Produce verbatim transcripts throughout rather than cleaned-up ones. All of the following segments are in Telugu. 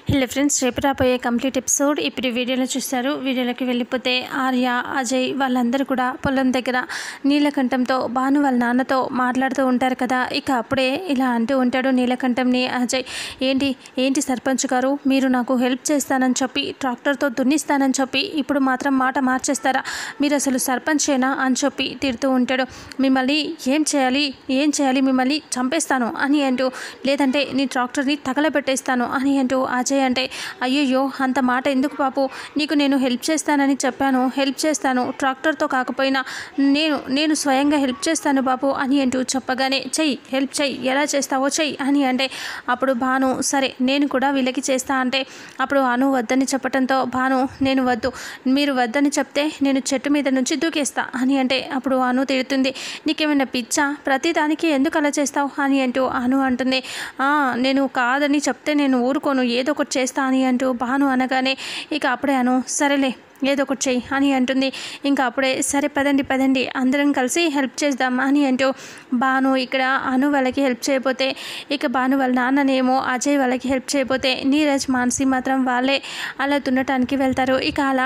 హలో ఫ్రెండ్స్, రేపు రాబోయే కంప్లీట్ ఎపిసోడ్ ఇప్పుడు వీడియోలో చూస్తారు. వీడియోలోకి వెళ్ళిపోతే ఆర్య, అజయ్ వాళ్ళందరూ కూడా పొలం దగ్గర నీలకంఠంతో భాను వాళ్ళ నాన్నతో మాట్లాడుతూ ఉంటారు కదా. ఇక అప్పుడే ఇలా అంటూ ఉంటాడు నీలకంఠంని అజయ్. ఏంటి ఏంటి సర్పంచ్ గారు, మీరు నాకు హెల్ప్ చేస్తానని చెప్పి ట్రాక్టర్తో దున్నిస్తానని చెప్పి ఇప్పుడు మాత్రం మాట మార్చేస్తారా? మీరు అసలు సర్పంచేనా అని చెప్పి తిడుతూ ఉంటాడు. మిమ్మల్ని ఏం చేయాలి ఏం చేయాలి మిమ్మల్ని చంపేస్తాను అని అంటూ, లేదంటే నీ ట్రాక్టర్ని తగలబెట్టేస్తాను అని అంటూ అజయ్ అంటే, అయ్యయ్యో అంత మాట ఎందుకు బాబు, నీకు నేను హెల్ప్ చేస్తానని చెప్పాను, హెల్ప్ చేస్తాను, ట్రాక్టర్తో కాకపోయినా నేను నేను స్వయంగా హెల్ప్ చేస్తాను బాబు అని అంటూ చెప్పగానే, చెయ్యి హెల్ప్ చెయ్యి, ఎలా చేస్తావో చెయ్యి అని అంటే, అప్పుడు భాను సరే నేను కూడా వీళ్ళకి చేస్తా అంటే, అప్పుడు అను వద్దని చెప్పడంతో భాను, నేను వద్దు, మీరు వద్దని చెప్తే నేను చెట్టు మీద నుంచి దూకేస్తా అని అంటే, అప్పుడు అను తిడుతుంది, నీకేమైనా పిచ్చా, ప్రతిదానికి ఎందుకు అలా చేస్తావు అని అంటూ అను అంటుంది. నేను కాదని చెప్తే నేను ఊరుకోను, ఏదో ఒకటి చేస్తా అని అంటూ భాను అనగానే, ఇక అప్పుడే అను సరేలే ఏదో ఒకటి చెయ్యి అని అంటుంది. ఇంకా అప్పుడే సరే పదండి పదండి అందరం కలిసి హెల్ప్ చేద్దాం అని అంటూ భాను ఇక్కడ అను వాళ్ళకి హెల్ప్ చేయబోతే, ఇక భాను వాళ్ళ నాన్ననేమో అజయ్ వాళ్ళకి హెల్ప్ చేయబోతే, నీరజ్ మానసి మాత్రం వాళ్ళే అలా దున్నటానికి వెళ్తారు. ఇక అలా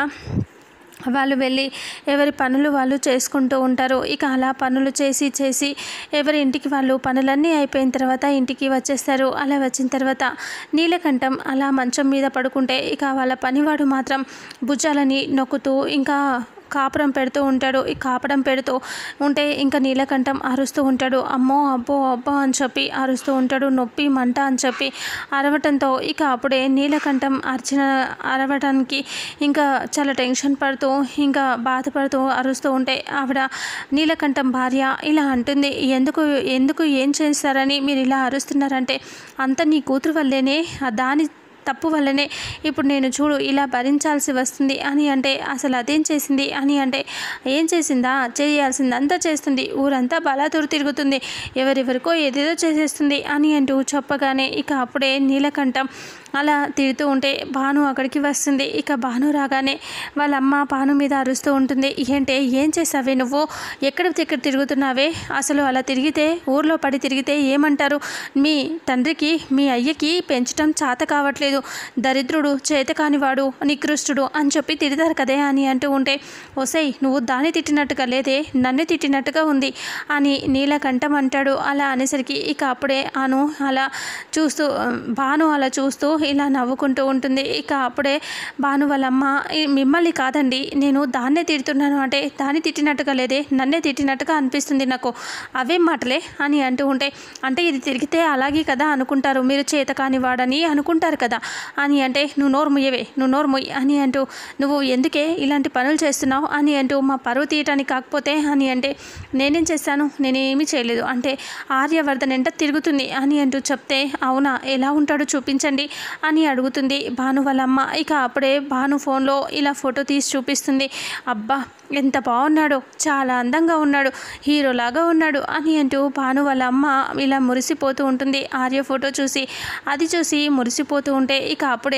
వాళ్ళు వెళ్ళి ఎవరి పనులు వాళ్ళు చేసుకుంటూ ఉంటారు. ఇక అలా పనులు చేసి చేసి ఎవరి ఇంటికి వాళ్ళు పనులన్నీ అయిపోయిన తర్వాత ఇంటికి వచ్చేస్తారు. అలా వచ్చిన తర్వాత నీలకంఠం అలా మంచం మీద పడుకుంటే, ఇక వాళ్ళ పనివాడు మాత్రం భుజాలని నొక్కుతూ ఇంకా కాపురం పెడుతూ ఉంటాడు. ఈ కాపడం పెడుతూ ఉంటే ఇంకా నీలకంఠం అరుస్తూ ఉంటాడు. అమ్మో అబ్బో అబ్బో అని చెప్పి అరుస్తూ ఉంటాడు. నొప్పి మంట అని చెప్పి అరవటంతో ఇక అప్పుడే నీలకంఠం అర్చిన అరవటానికి ఇంకా చాలా టెన్షన్ పడుతూ ఇంకా బాధపడుతూ అరుస్తూ ఉంటే, ఆవిడ నీలకంఠం భార్య ఇలా అంటుంది, ఎందుకు ఎందుకు ఏం చేస్తారని మీరు ఇలా అరుస్తున్నారంటే, అంత నీ కూతురు వల్లేనే, దాని తప్పు వల్లనే ఇప్పుడు నేను చూడు ఇలా భరించాల్సి వస్తుంది అని అంటే, అసలు అదేం చేసింది అని అంటే, ఏం చేసిందా, చేయాల్సిందంతా చేస్తుంది, ఊరంతా బలాదూరు తిరుగుతుంది, ఎవరెవరికో ఏదేదో చేసేస్తుంది అని అంటూ చెప్పగానే, ఇక అప్పుడే నీలకంఠం అలా తిడుతూ ఉంటే భాను అక్కడికి వస్తుంది. ఇక భాను రాగానే వాళ్ళ అమ్మ భాను మీద అరుస్తూ ఉంటుంది. ఏంటే ఏం చేసావే నువ్వు, ఎక్కడ దగ్గర తిరుగుతున్నావే, అసలు అలా తిరిగితే ఊర్లో పడి తిరిగితే ఏమంటారు, మీ తండ్రికి మీ అయ్యకి పెంచడం చేత కావట్లేదు, దరిద్రుడు, చేతకానివాడు, నికృష్టుడు అని చెప్పి తిడతారు కదే అని అంటూ ఉంటే, ఒసై నువ్వు దాన్ని తిట్టినట్టుగా లేదే, నన్ను తిట్టినట్టుగా ఉంది అని నీలకంఠం అంటాడు. అలా అనేసరికి ఇక అప్పుడే అను అలా చూస్తూ భాను అలా చూస్తూ ఇలా నవ్వుకుంటూ ఉంటుంది. ఇక అప్పుడే భాను వాళ్ళమ్మ, మిమ్మల్ని కాదండి నేను దాన్నే తిడుతున్నాను అంటే, దాన్ని తిట్టినట్టుగా లేదే, నన్నే తిట్టినట్టుగా అనిపిస్తుంది నాకు, అవే మాటలే అని అంటూ ఉంటే, అంటే ఇది తిరిగితే అలాగే కదా అనుకుంటారు, మీరు చేత కాని వాడని అనుకుంటారు కదా అని అంటే, నువ్వు నోరు ముయ్యవే, నువ్వు నోరు ముయ్యి అని అంటూ, నువ్వు ఎందుకే ఇలాంటి పనులు చేస్తున్నావు అని అంటూ, మా పరువు తీయటానికి కాకపోతే అని అంటే, నేనేం చేశాను, నేనేమీ చేయలేదు అంటే ఆర్యవర్ధన్ ఎంట తిరుగుతుంది అని అంటూ చెప్తే, అవునా ఎలా ఉంటాడో చూపించండి అని అడుగుతుంది భాను వాళ్ళమ్మ. ఇక అప్పుడే భాను ఫోన్లో ఇలా ఫోటో తీసి చూపిస్తుంది. అబ్బా ఎంత బాగున్నాడో, చాలా అందంగా ఉన్నాడు, హీరోలాగా ఉన్నాడు అని అంటూ భాను వాళ్ళ అమ్మ ఇలా మురిసిపోతూ ఉంటుంది ఆర్య ఫోటో చూసి. అది చూసి మురిసిపోతూ ఉంటే, ఇక అప్పుడే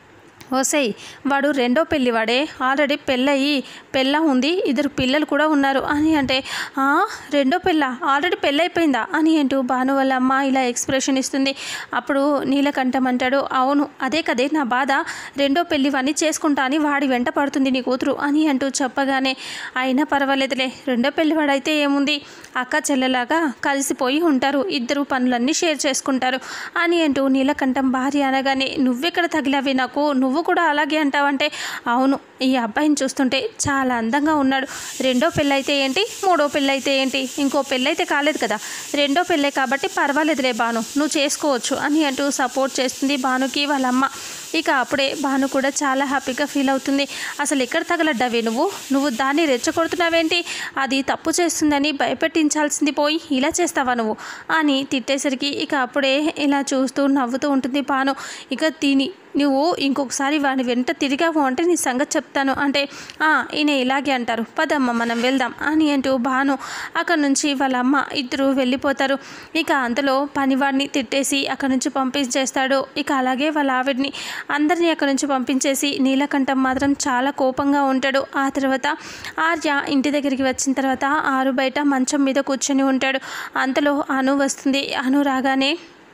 ఓసై వాడు రెండో పెళ్ళివాడే, ఆల్రెడీ పెళ్ళయి పెళ్ళ ఉంది, ఇద్దరు పిల్లలు కూడా ఉన్నారు అని అంటే, రెండో పెళ్ళ ఆల్రెడీ పెళ్ళైపోయిందా అని అంటూ భాను వాళ్ళ అమ్మ ఇలా ఎక్స్ప్రెషన్ ఇస్తుంది. అప్పుడు నీలకంఠం అంటాడు, అవును అదే కదే నా బాధ, రెండో పెళ్ళివన్నీ చేసుకుంటా అని వాడి వెంట పడుతుంది నీ కూతురు అని అంటూ చెప్పగానే, అయినా పర్వాలేదులే, రెండో పెళ్ళివాడైతే ఏముంది, అక్క చెల్లెలాగా కలిసిపోయి ఉంటారు, ఇద్దరు పనులన్నీ షేర్ చేసుకుంటారు అని అంటూ నీలకంఠం భార్య అనగానే, నువ్వెక్కడ తగిలావి నాకు, నువ్వు కూడా అలాగే అంటావంటే, అవును ఈ అబ్బాయిని చూస్తుంటే చాలా అందంగా ఉన్నాడు, రెండో పెళ్ళైతే ఏంటి, మూడో పెళ్ళైతే ఏంటి, ఇంకో పెళ్ళైతే కాలేదు కదా, రెండో పెళ్ళే కాబట్టి పర్వాలేదులే భాను నువ్వు చేసుకోవచ్చు అని అంటూ సపోర్ట్ చేస్తుంది భానుకి వాళ్ళమ్మ. ఇక అప్పుడే భాను కూడా చాలా హ్యాపీగా ఫీల్ అవుతుంది. అసలు ఎక్కడ తగలడ్డావే నువ్వు, నువ్వు దాన్ని రెచ్చగొడుతున్నావేంటి, అది తప్పు చేస్తుందని భయపెట్టించాల్సింది పోయి ఇలా చేస్తావా నువ్వు అని తిట్టేసరికి, ఇక అప్పుడే ఇలా చూస్తూ నవ్వుతూ ఉంటుంది భాను. ఇక తిని నువ్వు ఇంకొకసారి వాడి వెంట తిరిగావు అంటే నీ సంగతి చెప్తాను అంటే, ఈయన ఇలాగే అంటారు, పదమ్మ మనం వెళ్దాం అని అంటూ భాను అక్కడి నుంచి వాళ్ళ అమ్మ ఇద్దరు వెళ్ళిపోతారు. ఇక అంతలో పనివాడిని తిట్టేసి అక్కడి నుంచి పంపించేస్తాడు. ఇక అలాగే వాళ్ళ ఆవిడ్ని అందరినీ అక్కడి నుంచి పంపించేసి నీలకంఠం మాత్రం చాలా కోపంగా ఉంటాడు. ఆ తర్వాత ఆర్య ఇంటి దగ్గరికి వచ్చిన తర్వాత ఆరు బయట మంచం మీద కూర్చొని ఉంటాడు. అంతలో అను వస్తుంది. అను రాగానే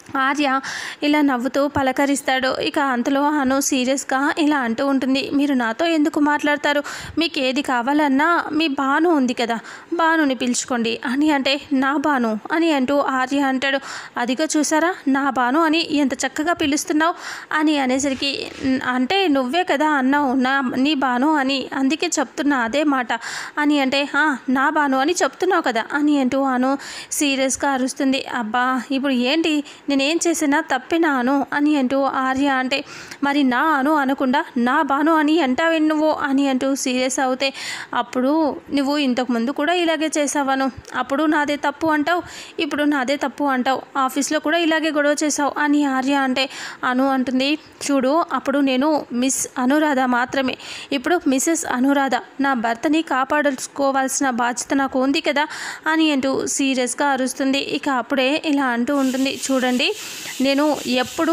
ఆర్య ఇలా నవ్వుతూ పలకరిస్తాడు. ఇక అంతలో అను సీరియస్గా ఇలా అంటూ ఉంటుంది, మీరు నాతో ఎందుకు మాట్లాడతారు? మీకు ఏది కావాలన్నా మీ భాను ఉంది కదా, భానుని పిలుచుకోండి అని అంటే, నా భాను అని అంటూ ఆర్య అంటాడు. అదిగో చూసారా నా భాను అని ఎంత చక్కగా పిలుస్తున్నావు అని అనేసరికి, అంటే నువ్వే కదా అన్నావు నా నీ భాను అని, అందుకే చెప్తున్నా అదే మాట అని అంటే, నా భాను అని చెప్తున్నావు కదా అని అంటూ అను సీరియస్గా అరుస్తుంది. అబ్బా ఇప్పుడు ఏంటి నేనేం చేసినా తప్పినా అను అని అంటూ ఆర్య అంటే, మరి నా అను అనకుండా నా భాను అని అంటావే నువ్వు అని అంటూ సీరియస్ అవుతే, అప్పుడు నువ్వు ఇంతకుముందు కూడా ఇలాగే చేసావను, అప్పుడు నాదే తప్పు అంటావు, ఇప్పుడు నాదే తప్పు అంటావు, ఆఫీస్లో కూడా ఇలాగే గొడవ చేసావు అని ఆర్య అంటే, అను అంటుంది, చూడు అప్పుడు నేను మిస్ అనురాధ మాత్రమే, ఇప్పుడు మిసెస్ అనురాధ, నా భర్తని కాపాడుకోవాల్సిన బాధ్యత నాకు ఉంది కదా అని అంటూ సీరియస్గా అరుస్తుంది. ఇక అప్పుడే ఇలా అంటూ ఉంటుంది, చూడండి నేను ఎప్పుడూ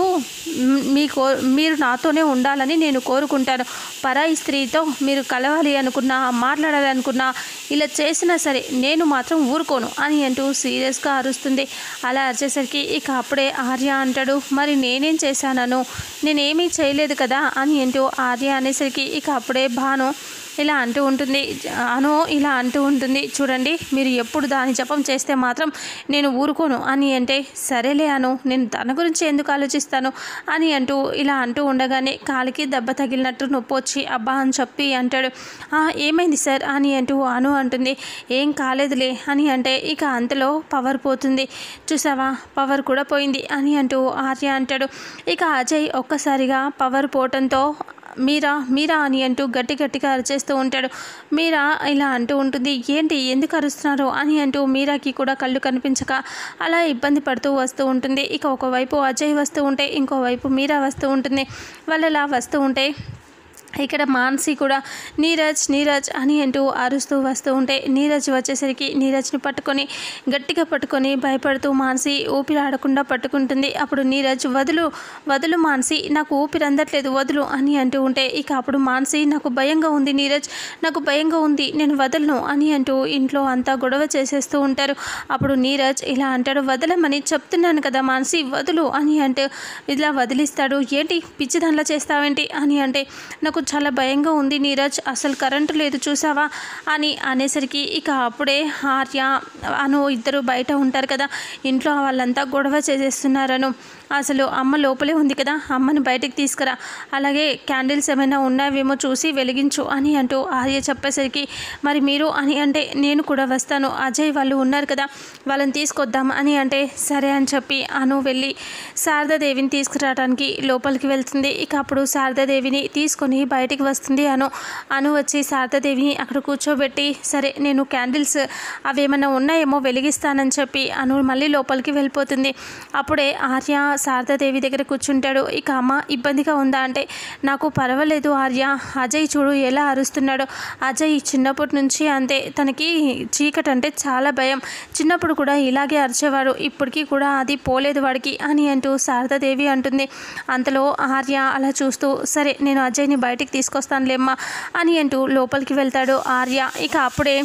మీ కో మీరు నాతోనే ఉండాలని నేను కోరుకుంటాను, పరాయి స్త్రీతో మీరు కలవాలి అనుకున్నా మాట్లాడాలి అనుకున్నా ఇలా చేసినా సరే నేను మాత్రం ఊరుకోను అని అంటూ సీరియస్గా అరుస్తుంది. అలా అరిచేసరికి ఇక అప్పుడే ఆర్య అంటాడు, మరి నేనేం చేశానను, నేనేమీ చేయలేదు కదా అని అంటూ ఆర్య అనేసరికి ఇక అప్పుడే భాను ఇలా అంటూ ఉంటుంది, అను ఇలా అంటూ ఉంటుంది, చూడండి మీరు ఎప్పుడు దాని జపం చేస్తే మాత్రం నేను ఊరుకోను అని అంటే, సరేలే అను నేను తన గురించి ఎందుకు ఆలోచిస్తాను అని అంటూ ఇలా అంటూ ఉండగానే కాలికి దెబ్బ తగిలినట్టు నొప్పి వచ్చి అబ్బా అని చెప్పి అంటాడు. ఏమైంది సార్ అని అంటూ అను అంటుంది, ఏం కాలేదులే అని అంటే, ఇక అంతలో పవర్ పోతుంది చూసావా, పవర్ కూడా పోయింది అని అంటూ ఆర్య అంటాడు. ఇక అజయ్ ఒక్కసారిగా పవర్ పోవటంతో మీరా మీరా అని అంటూ గట్టి గట్టిగా అరిచేస్తూ ఉంటాడు. మీరా ఇలా అంటూ ఉంటుంది, ఏంటి ఎందుకు అరుస్తున్నారు అని అంటూ మీరాకి కూడా కళ్ళు కనిపించక అలా ఇబ్బంది పడుతూ వస్తూ ఉంటుంది. ఇక ఒకవైపు అజయ్ వస్తూ ఉంటే ఇంకోవైపు మీరా వస్తూ ఉంటుంది. వాళ్ళు అలా వస్తూ ఉంటే ఇక్కడ మానసి కూడా నీరజ్ నీరజ్ అని అంటూ అరుస్తూ వస్తూ ఉంటే నీరజ్ వచ్చేసరికి నీరజ్ని పట్టుకొని గట్టిగా పట్టుకొని భయపడుతూ మానసి ఊపిరి ఆడకుండా పట్టుకుంటుంది. అప్పుడు నీరజ్ వదులు వదులు మానసి, నాకు ఊపిరి అందట్లేదు వదులు అని అంటూ ఉంటే ఇక అప్పుడు మానసి, నాకు భయంగా ఉంది నీరజ్, నాకు భయంగా ఉంది నేను వదలను అని అంటూ ఇంట్లో అంతా గొడవ చేసేస్తూ ఉంటారు. అప్పుడు నీరజ్ ఇలా అంటాడు, వదలమని చెప్తున్నాను కదా మానసి వదులు అని అంటే ఇలా వదిలిస్తాడు. ఏంటి పిచ్చి దానిలా చేస్తావేంటి అని అంటే, నాకు చాలా భయంగా ఉంది నీరజ్, అసలు కరెంటు లేదు చూసావా అని అనేసరికి ఇక అప్పుడే ఆర్య అను ఇద్దరు బయట ఉంటారు కదా, ఇంట్లో వాళ్ళంతా గొడవ చేసేస్తున్నారను, అసలు అమ్మ లోపలే ఉంది కదా అమ్మని బయటికి తీసుకురా, అలాగే క్యాండిల్స్ ఏమైనా ఉన్నావేమో చూసి వెలిగించు అని అంటూ ఆర్య చెప్పేసరికి, మరి మీరు అని అంటే, నేను కూడా వస్తాను అజయ్ వాళ్ళు ఉన్నారు కదా వాళ్ళని తీసుకొద్దాం అని అంటే, సరే అని చెప్పి అను వెళ్ళి శారదాదేవిని తీసుకురావడానికి లోపలికి వెళ్తుంది. ఇక అప్పుడు శారదాదేవిని తీసుకొని బయటికి వస్తుంది అను. అను వచ్చి శారదాదేవిని అక్కడ కూర్చోబెట్టి, సరే నేను క్యాండిల్స్ అవి ఏమైనా ఉన్నాయేమో వెలిగిస్తానని చెప్పి అను మళ్ళీ లోపలికి వెళ్ళిపోతుంది. అప్పుడే ఆర్య శారదాదేవి దగ్గర కూర్చుంటాడు. ఇక అమ్మ ఇబ్బందిగా ఉందా అంటే, నాకు పర్వాలేదు ఆర్య, అజయ్ చూడు ఎలా అరుస్తున్నాడో, అజయ్ చిన్నప్పటి నుంచి అంతే, తనకి చీకటి అంటే చాలా భయం, చిన్నప్పుడు కూడా ఇలాగే అరిచేవాడు, ఇప్పటికీ కూడా అది పోలేదు వాడికి అని అంటూ శారదాదేవి అంటుంది. అంతలో ఆర్య అలా చూస్తూ, సరే నేను అజయ్ని బయటికి తీసుకొస్తానులేమ్మా అని అంటూ లోపలికి వెళ్తాడు ఆర్య. ఇక అప్పుడే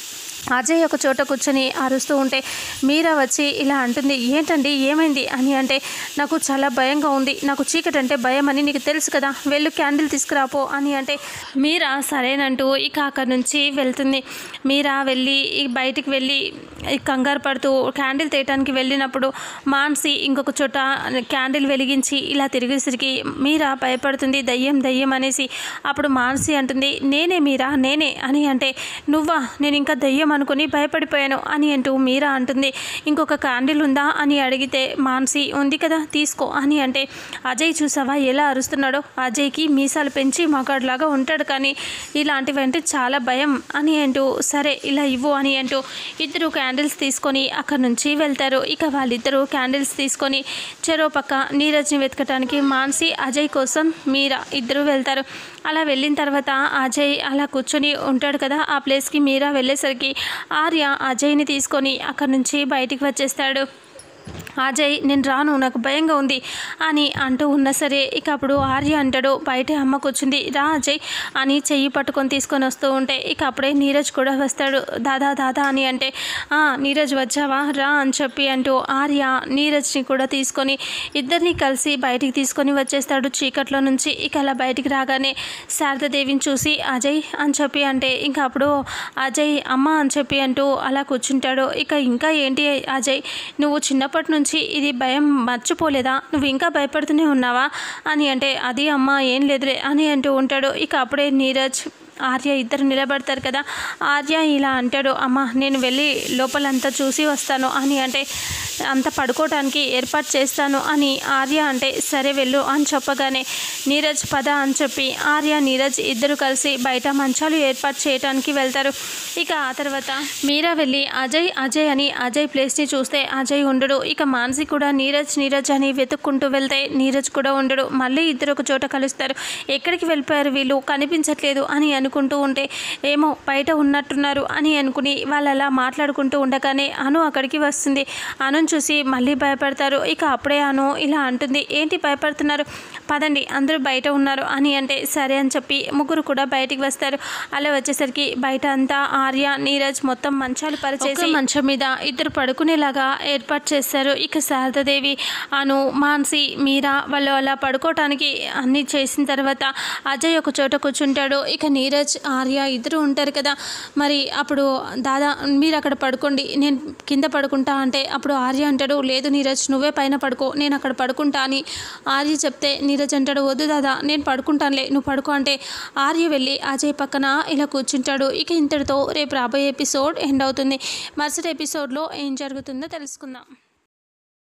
అజయ్ ఒక చోట కూర్చొని అరుస్తూ ఉంటే మీరా వచ్చి ఇలా అంటుంది, ఏంటండి ఏమైంది అని అంటే, నాకు చాలా భయంగా ఉంది, నాకు చీకటి అంటే భయం అని నీకు తెలుసు కదా, వెళ్ళు క్యాండిల్ తీసుకురాపో అని అంటే మీరా సరేనంటూ ఇక అక్కడి నుంచి వెళ్తుంది. మీరా వెళ్ళి బయటికి వెళ్ళి కంగారు పడుతూ క్యాండిల్ తీయటానికి వెళ్ళినప్పుడు మానసి ఇంకొక చోట క్యాండిల్ వెలిగించి ఇలా తిరిగేసరికి మీరా భయపడుతుంది, దయ్యం దయ్యం అనేసి. అప్పుడు మానసి అంటుంది, నేనే మీరా నేనే అని అంటే, నువ్వా, నేను ఇంకా దయ్యం అనుకుని భయపడిపోయాను అని అంటూ మీరా అంటుంది. ఇంకొక క్యాండిల్ ఉందా అని అడిగితే మానసి ఉంది కదా తీసుకో అని అంటే, అజయ్ చూసావా ఎలా అరుస్తున్నాడో, అజయ్కి మీసాలు పెంచి మగాడులాగా ఉంటాడు కానీ ఇలాంటివంటే చాలా భయం అని అంటూ, సరే ఇలా ఇవ్వు అని అంటూ ఇద్దరు క్యాండిల్స్ తీసుకొని అక్కడి నుంచి వెళ్తారు. ఇక వాళ్ళిద్దరూ క్యాండిల్స్ తీసుకొని చెరో పక్క నీరజ్ని వెతకటానికి మానసి అజయ్ కోసం మీరా ఇద్దరు వెళ్తారు. అలా వెళ్ళిన తర్వాత అజయ్ అలా కూర్చొని ఉంటాడు కదా, ఆ ప్లేస్కి మీరా వెళ్ళేసరికి ఆర్య అజయ్ని తీసుకొని అక్కడి నుంచి బయటికి వచ్చేస్తాడు. అజయ్ నేను రాను, నాకు భయంగా ఉంది అని అంటూ ఉన్నా సరే ఇక అప్పుడు ఆర్య అంటాడు, బయటే అమ్మ కూర్చుంది, రా అజయ్ అని చెయ్యి పట్టుకొని తీసుకొని వస్తూ ఉంటే ఇక అప్పుడే నీరజ్ కూడా వస్తాడు. దాదా దాదా అని అంటే నీరజ్ వచ్చావా రా అని చెప్పి అంటూ ఆర్య నీరజ్ని కూడా తీసుకొని ఇద్దరిని కలిసి బయటికి తీసుకొని వచ్చేస్తాడు చీకట్లో నుంచి. ఇక అలా బయటికి రాగానే శారదాదేవిని చూసి అజయ్ అని చెప్పి అంటే ఇంకా అప్పుడు అజయ్ అమ్మ అని చెప్పి అంటూ అలా కూర్చుంటాడు. ఇక ఇంకా ఏంటి అజయ్, నువ్వు చిన్నప్పటి నుంచి ఇది భయం మర్చిపోలేదా, నువ్వు ఇంకా భయపడుతూనే ఉన్నావా అని అంటే అది అమ్మ ఏం లేదులే అని అంటూ ఉంటాడు. ఇక అప్పుడే నీరజ్ ఆర్య ఇద్దరు నిలబడతారు కదా. ఆర్య ఇలా అంటాడు, అమ్మ నేను వెళ్ళి లోపలంతా చూసి వస్తాను అని అంటే అంత పడుకోవడానికి ఏర్పాటు చేస్తాను అని ఆర్య అంటే సరే వెళ్ళు అని చెప్పగానే నీరజ్ పద అని చెప్పి ఆర్య నీరజ్ ఇద్దరు కలిసి బయట మంచాలు ఏర్పాటు చేయడానికి వెళ్తారు. ఇక ఆ తర్వాత మీరా వెళ్ళి అజయ్ అజయ్ అని అజయ్ ప్లేస్ని చూస్తే అజయ్ ఉండడు. ఇక మానసి కూడా నీరజ్ నీరజ్ అని వెతుక్కుంటూ వెళ్తే నీరజ్ కూడా ఉండడు. మళ్ళీ ఇద్దరు ఒక చోట కలుస్తారు. ఎక్కడికి వెళ్ళిపోయారు వీళ్ళు, కనిపించట్లేదు అని అనుకుంటూ ఉంటే ఏమో బయట ఉన్నట్టున్నారు అని అనుకుని వాళ్ళు అలా మాట్లాడుకుంటూ ఉండగానే అను అక్కడికి వస్తుంది. అను చూసి మళ్ళీ భయపడతారు. ఇక అప్పుడే అను ఇలా అంటుంది, ఏంటి భయపడుతున్నారు, పదండి అందరూ బయట ఉన్నారు అని అంటే సరే అని చెప్పి ముగ్గురు కూడా బయటికి వస్తారు. అలా వచ్చేసరికి బయట అంతా ఆర్య నీరజ్ మొత్తం మంచాలు పరిచేసి మంచం మీద ఇద్దరు పడుకునేలాగా ఏర్పాటు చేస్తారు. ఇక శారదాదేవి అను మాన్సి మీరా వాళ్ళు అలా పడుకోవటానికి అన్నీ చేసిన తర్వాత అజయ్ ఒక చోట కూర్చుంటాడు. ఇక నీరజ్ ఆర్య ఇద్దరు ఉంటారు కదా. మరి అప్పుడు దాదా మీరు అక్కడ పడుకోండి నేను కింద పడుకుంటా అంటే అప్పుడు ఆర్య అంటాడు, లేదు నీరజ్ నువ్వే పైన పడుకో నేను అక్కడ పడుకుంటా అని ఆర్య చెప్తే నీరజ్ అంటాడు, వద్దు దాదా నేను పడుకుంటానులే నువ్వు పడుకో అంటే ఆర్య వెళ్ళి అజయ్ పక్కన ఇలా కూర్చుంటాడు. ఇక ఇంతటితో రేపు రాబోయే ఎపిసోడ్ ఎండ్ అవుతుంది. మరుసటి ఎపిసోడ్లో ఏం జరుగుతుందో తెలుసుకుందాం.